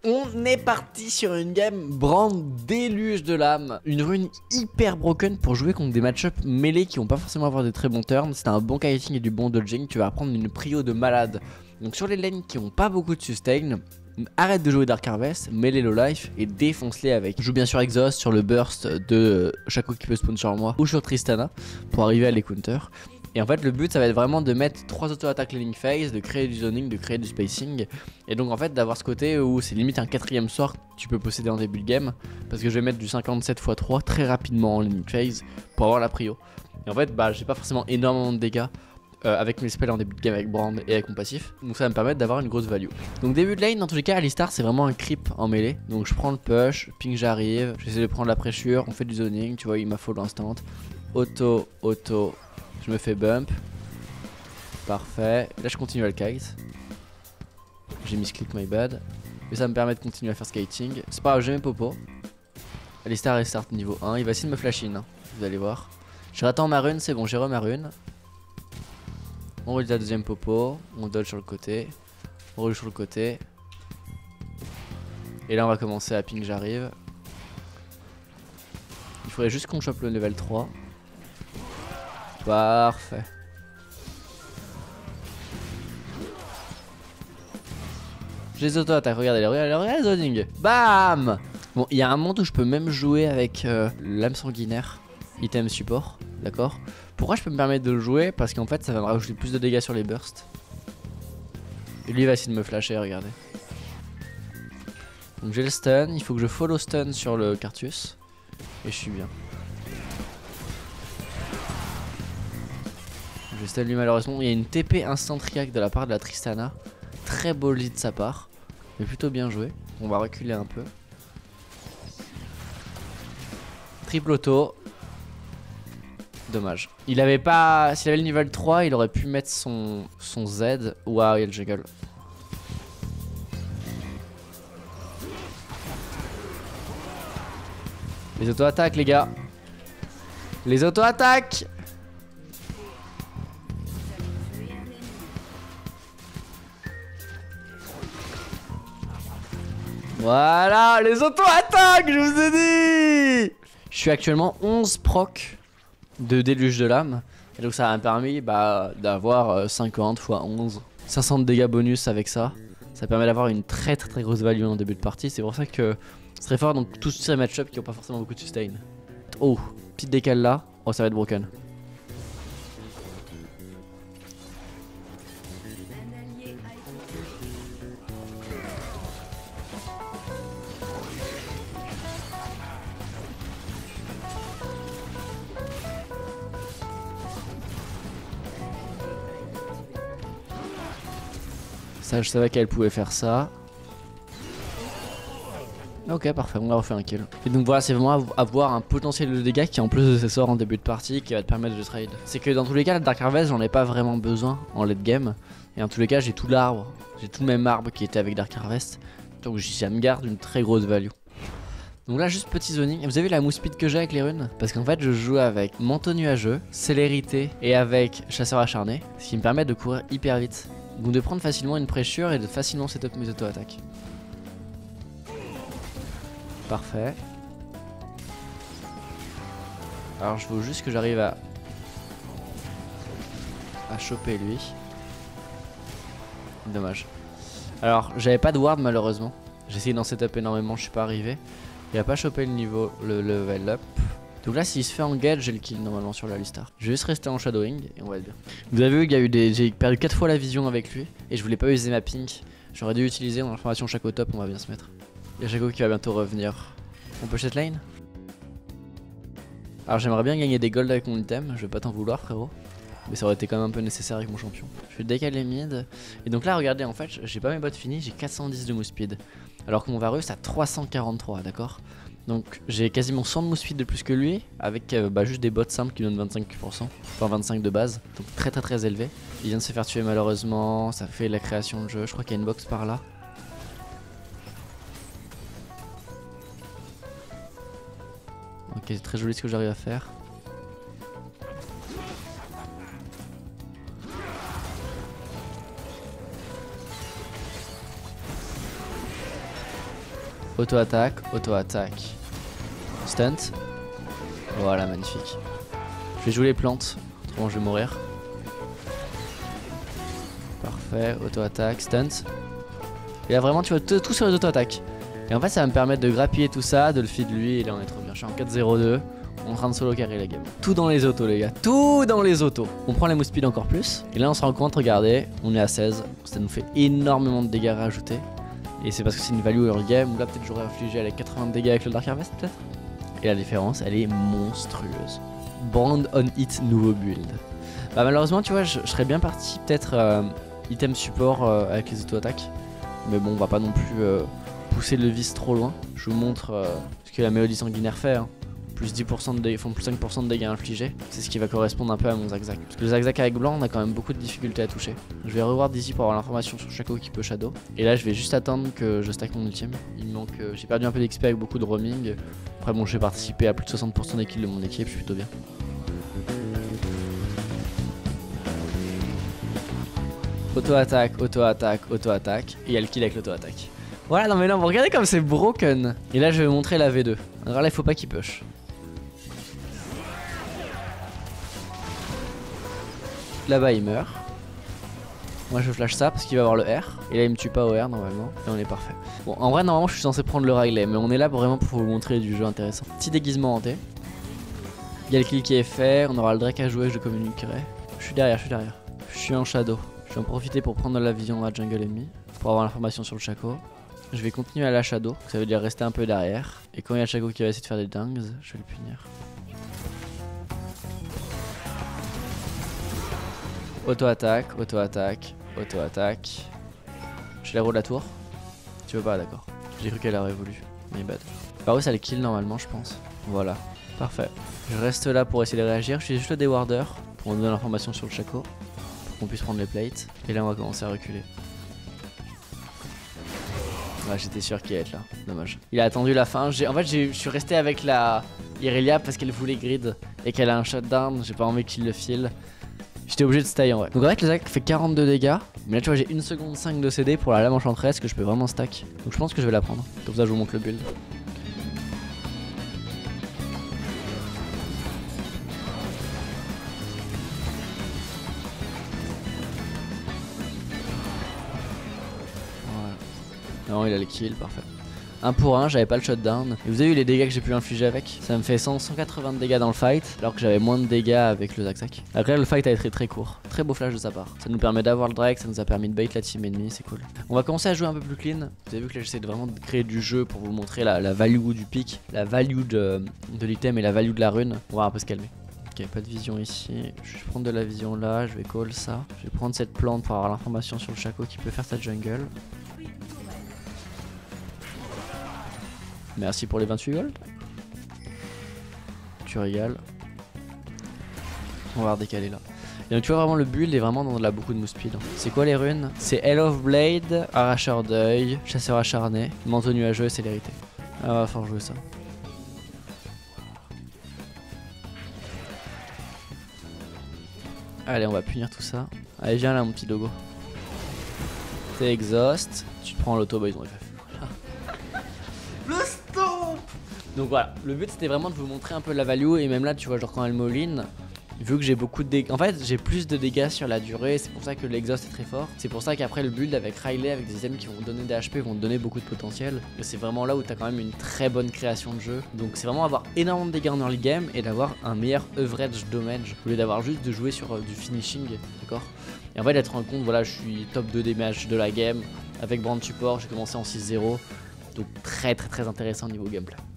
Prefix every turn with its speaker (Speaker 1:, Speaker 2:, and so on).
Speaker 1: On est parti sur une game Brand Déluge de l'âme. Une rune hyper broken pour jouer contre des match-up mêlés qui vont pas forcément avoir des très bons turns. C'est un bon kiting et du bon dodging. Tu vas apprendre une prio de malade. Donc sur les lanes qui ont pas beaucoup de sustain, arrête de jouer Dark Harvest, mets-les low life et défonce-les avec. Je joue bien sûr Exhaust sur le burst de Shaco qui peut spawn sur moi ou sur Tristana pour arriver à les counter. Et en fait le but ça va être vraiment de mettre 3 auto-attaques laning phase, de créer du zoning, de créer du spacing. Et donc en fait d'avoir ce côté où c'est limite un 4ème sort que tu peux posséder en début de game. Parce que je vais mettre du 57x3 très rapidement en laning phase pour avoir la prio. Et en fait bah j'ai pas forcément énormément de dégâts avec mes spells en début de game avec Brand et avec mon passif. Donc ça va me permettre d'avoir une grosse value. Donc début de lane dans tous les cas Alistar c'est vraiment un creep en mêlée. Donc je prends le push, ping j'arrive, j'essaie de prendre la pressure, on fait du zoning, tu vois il m'a follow instant. Auto, je me fais bump. Parfait. Là je continue à le kite. J'ai mis click my bad. Mais ça me permet de continuer à faire skating. C'est pas grave, j'ai mes popos. Alistar restart niveau 1. Il va essayer de me flash in, hein. Vous allez voir. Je rattends ma rune, c'est bon, j'ai ma rune. On roule la deuxième popo. On dodge sur le côté. On roule sur le côté. Et là on va commencer à ping j'arrive. Il faudrait juste qu'on chope le level 3. Parfait. J'ai les auto-attaques, regardez les zoning. Bam. Bon, il y a un monde où je peux même jouer avec l'âme sanguinaire, item support, d'accord. Pourquoi je peux me permettre de le jouer? Parce qu'en fait ça va me rajouter plus de dégâts sur les bursts. Et lui il va essayer de me flasher, regardez. Donc j'ai le stun, il faut que je follow stun sur le Cartus. Et je suis bien. Je stun lui malheureusement. Il y a une TP instant react de la part de la Tristana. Très beau lead de sa part. Mais plutôt bien joué. On va reculer un peu. Triple auto. Dommage. Il avait pas. S'il avait le niveau 3, il aurait pu mettre son Z. Waouh, il y a le juggle. Les auto-attaques, les gars. Les auto-attaques. Voilà, les auto-attaques, je vous ai dit. Je suis actuellement 11 proc de déluge de l'âme. Et donc ça m'a permis d'avoir 50 x 11. 500 de dégâts bonus avec ça. Ça permet d'avoir une très grosse value en début de partie. C'est pour ça que c'est très fort dans tous ces match-ups qui n'ont pas forcément beaucoup de sustain. Oh, petite décale là. Oh, ça va être broken. Ça, je savais qu'elle pouvait faire ça. Ok, parfait, on a refait un kill. Et donc voilà, c'est vraiment avoir un potentiel de dégâts qui en plus de ses sorts en début de partie qui va te permettre de trade. C'est que dans tous les cas, le Dark Harvest, j'en ai pas vraiment besoin en late game. Et en tous les cas, j'ai tout l'arbre, j'ai tout le même arbre qui était avec Dark Harvest. Donc ça me garde une très grosse value. Donc là, juste petit zoning. Vous avez vu la move speed que j'ai avec les runes? Parce qu'en fait, je joue avec manteau nuageux, célérité et avec chasseur acharné. Ce qui me permet de courir hyper vite. Donc de prendre facilement une pressure et de facilement setup mes auto-attaques. Parfait. Alors je veux juste que j'arrive à choper lui. Dommage. Alors j'avais pas de ward malheureusement. J'ai essayé d'en setup énormément, je suis pas arrivé. Il a pas chopé le level up. Donc là s'il se fait engage, j'ai le kill normalement sur la Alistar. Je vais juste rester en shadowing et on va être bien. Vous avez vu qu'il y a eu j'ai perdu 4 fois la vision avec lui. Et je voulais pas user ma pink. J'aurais dû utiliser en information Shaco top, on va bien se mettre. Il y a Shaco qui va bientôt revenir. On peut cette lane? Alors j'aimerais bien gagner des golds avec mon item, je vais pas t'en vouloir frérot. Mais ça aurait été quand même un peu nécessaire avec mon champion. Je vais décaler mid. Et donc là regardez en fait j'ai pas mes bots finis, j'ai 410 de move speed. Alors que mon Varus a 343, d'accord. Donc j'ai quasiment 100 de move speed de plus que lui. Avec juste des bots simples qui donnent 25%. Enfin 25 de base. Donc très élevé. Il vient de se faire tuer malheureusement. Ça fait la création de jeu. Je crois qu'il y a une box par là. Ok, c'est très joli ce que j'arrive à faire. Auto-attaque, auto-attaque. Stunt. Voilà, magnifique. Je vais jouer les plantes, autrement je vais mourir. Parfait, auto-attaque, stunt. Et là vraiment tu vois tout sur les auto-attaques. Et en fait ça va me permettre de grappiller tout ça, de le feed lui, et là on est trop bien. Je suis en 4-0-2, on est en train de solo carry la game. Tout dans les autos les gars, tout dans les autos. On prend les move speed encore plus, et là on se rend compte, regardez, on est à 16, ça nous fait énormément de dégâts rajoutés. Et c'est parce que c'est une value early game, où là peut-être j'aurais infligé avec 80 de dégâts avec le Dark Harvest peut-être. Et la différence elle est monstrueuse. Brand on hit nouveau build. Bah malheureusement tu vois je serais bien parti peut-être item support avec les auto-attaques. Mais bon on va pas non plus pousser le vice trop loin. Je vous montre ce que la mélodie sanguinaire fait. Hein. Plus 10% de dégâts, font plus 5% de dégâts infligés. C'est ce qui va correspondre un peu à mon Zag-Zag. Parce que le Zag-Zag avec blanc on a quand même beaucoup de difficultés à toucher. Je vais revoir d'ici pour avoir l'information sur Shaco qui peut shadow. Et là je vais juste attendre que je stack mon ultime. Il me manque, j'ai perdu un peu d'XP avec beaucoup de roaming. Après bon j'ai participé à plus de 60% des kills de mon équipe, je suis plutôt bien. Auto-attaque, auto-attaque, auto-attaque. Et il y a le kill avec l'auto-attaque. Voilà, non mais là, vous regardez comme c'est broken. Et là, je vais vous montrer la V2. Alors là, il faut pas qu'il push. Là-bas, il meurt. Moi, je flash ça parce qu'il va avoir le R. Et là, il me tue pas au R normalement. Et on est parfait. Bon, en vrai, normalement, je suis censé prendre le Riley. Mais on est là vraiment pour vous montrer du jeu intéressant. Petit déguisement hanté. Il y a le kill qui est fait. On aura le Drake à jouer, je communiquerai. Je suis derrière, je suis derrière. Je suis en shadow. Je vais en profiter pour prendre la vision de la jungle ennemie, pour avoir l'information sur le Shaco. Je vais continuer à la shadow, ça veut dire rester un peu derrière. Et quand il y a le Shaco qui va essayer de faire des dingues, je vais le punir. Auto-attaque, auto-attaque, auto-attaque. J'ai l'héros de la tour. Tu veux pas, d'accord. J'ai cru qu'elle aurait voulu, mais bad. Par où ça le kill normalement, je pense. Voilà, parfait. Je reste là pour essayer de réagir. Je suis juste le déwarder pour me donner l'information sur le Shaco. On puisse prendre les plates et là on va commencer à reculer. Ouais, j'étais sûr qu'il allait être là, dommage. Il a attendu la fin, en fait je suis resté avec la Irelia parce qu'elle voulait grid et qu'elle a un shutdown, j'ai pas envie qu'il le file. J'étais obligé de stay en vrai. Donc en fait le Zag fait 42 dégâts, mais là tu vois j'ai 1 seconde 5 de CD pour la lame enchanteresse que je peux vraiment stack. Donc je pense que je vais la prendre, comme ça je vous montre le build. Non, il a le kill, parfait. 1 pour 1, j'avais pas le shutdown. Et vous avez vu les dégâts que j'ai pu infliger avec? Ça me fait 180 de dégâts dans le fight, alors que j'avais moins de dégâts avec le Zag-Zag. Après, le fight a été très court. Très beau flash de sa part. Ça nous permet d'avoir le Drake, ça nous a permis de bait la team ennemie, c'est cool. On va commencer à jouer un peu plus clean. Vous avez vu que là, j'essaie de vraiment créer du jeu pour vous montrer la value du pic, la value de l'item et la value de la rune. On va un peu se calmer. Ok, pas de vision ici. Je vais prendre de la vision là, je vais call ça. Je vais prendre cette plante pour avoir l'information sur le Shaco qui peut faire sa jungle. Merci pour les 28 gold. Tu régales. On va redécaler là. Et donc tu vois vraiment le build est vraiment dans beaucoup de move speed. C'est quoi les runes? C'est Hell of Blade, Arracheur d'œil, Chasseur acharné, Manteau nuageux et Célérité. Ah va falloir jouer ça. Allez on va punir tout ça. Allez viens là mon petit dogo. T'es exhaust. Tu te prends l'auto, bah ils ont FF. Donc voilà, le but c'était vraiment de vous montrer un peu la value. Et même là tu vois genre quand elle m'all-in, vu que j'ai beaucoup de dégâts, en fait j'ai plus de dégâts sur la durée. C'est pour ça que l'exhaust est très fort. C'est pour ça qu'après le build avec Riley, avec des items qui vont donner des HP, vont donner beaucoup de potentiel. Et c'est vraiment là où t'as quand même une très bonne création de jeu. Donc c'est vraiment avoir énormément de dégâts en early game et d'avoir un meilleur average damage, au lieu d'avoir juste de jouer sur du finishing, d'accord. Et en fait d'être rendu compte, voilà je suis top 2 des matchs de la game. Avec Brand Support, j'ai commencé en 6-0. Donc très intéressant au niveau gameplay.